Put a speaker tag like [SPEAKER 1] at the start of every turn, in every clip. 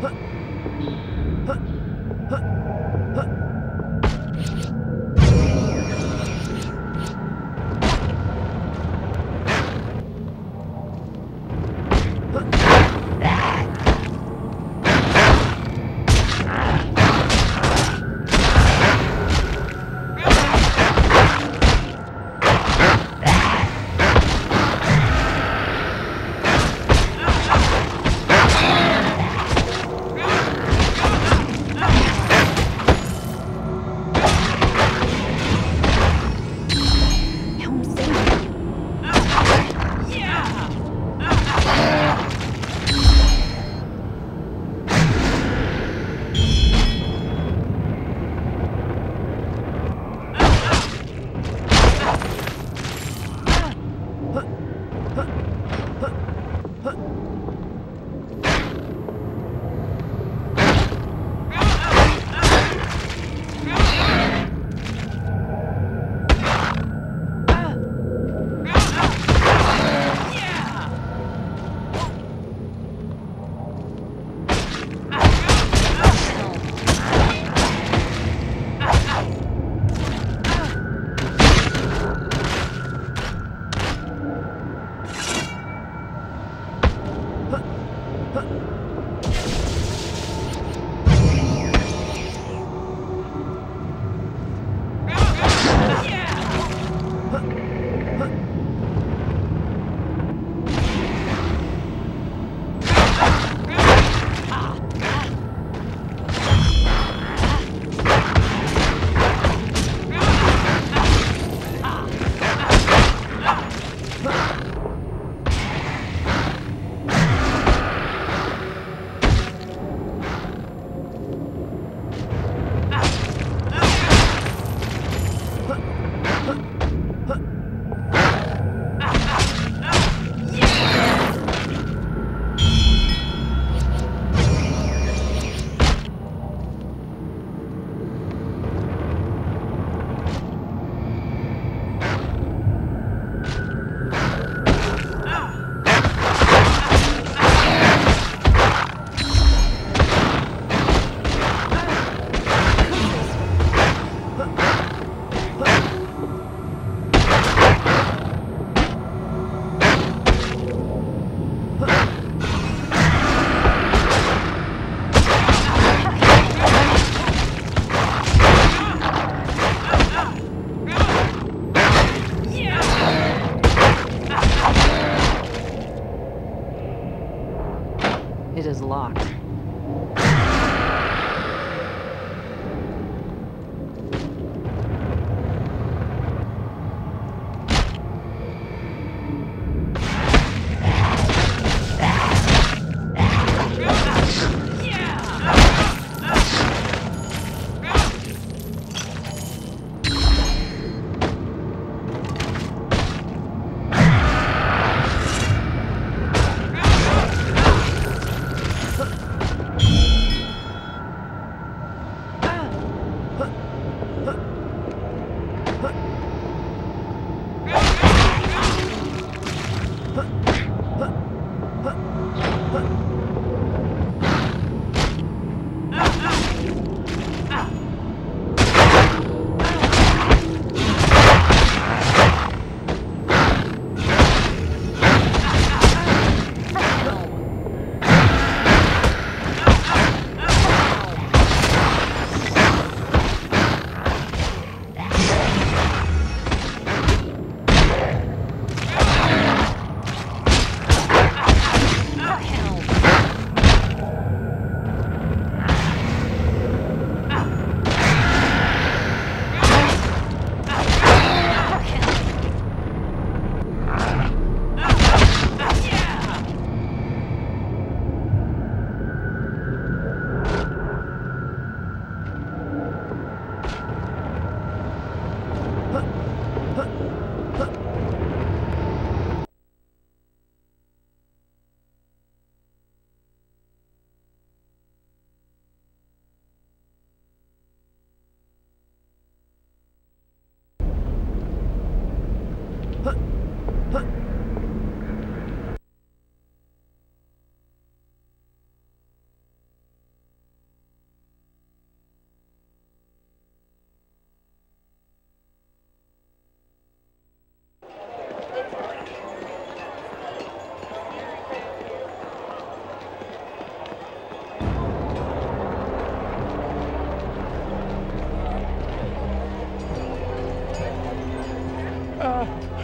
[SPEAKER 1] It is locked.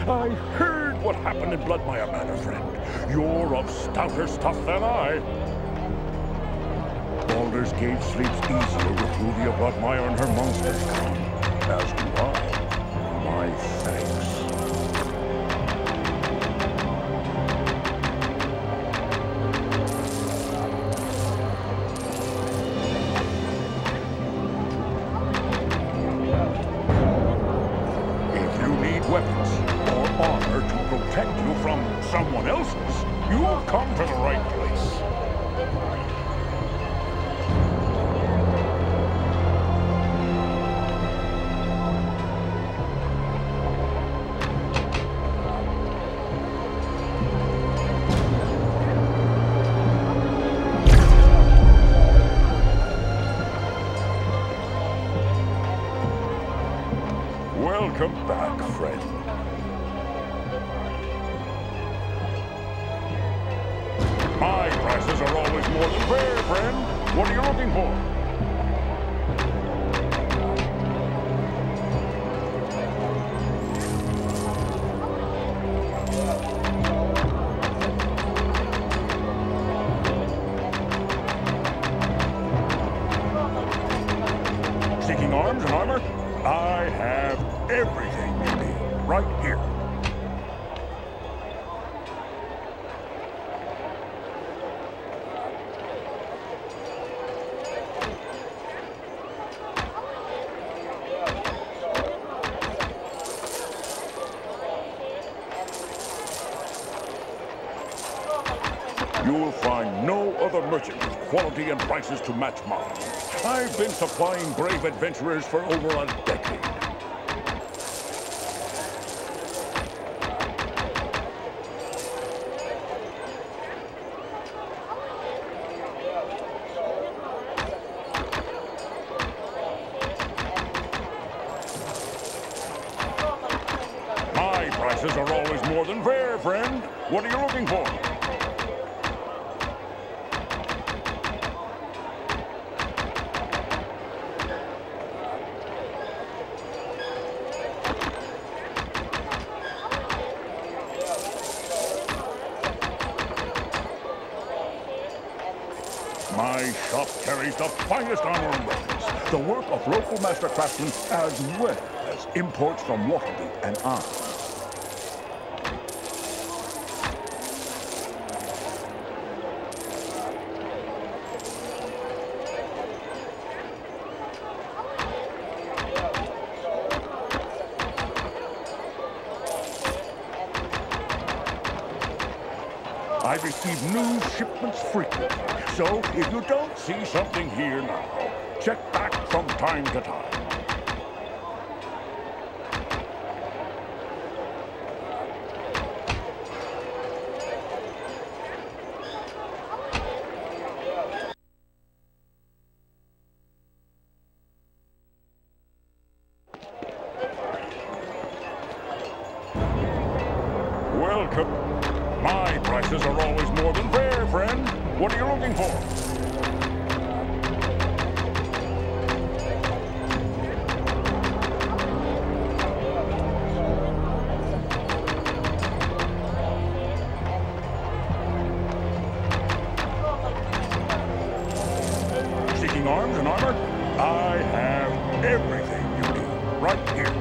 [SPEAKER 2] I heard what happened in Bloodmire Manor, friend. You're of stouter stuff than I. Baldur's Gate sleeps easier with Ruvia Bloodmire and her monsters come. As do I. My thanks. If you need weapons or armor to protect you from someone else's, you've come to the right place. Welcome back, friend. My prices are always more than fair, friend. What are you looking for? Seeking arms and armor? I have everything you need, right here. You'll find no other merchant with quality and prices to match mine. I've been supplying brave adventurers for over a decade. My prices are always more than fair, friend. What are you looking for? My shop carries the finest armor and weapons, the work of local master craftsmen, as well as imports from Waterdeep and Arms. I receive new shipments frequently, so if you don't see something here now, check back from time to time. Welcome. My prices are always more than fair, friend. What are you looking for? Seeking arms and armor? I have everything you need right here.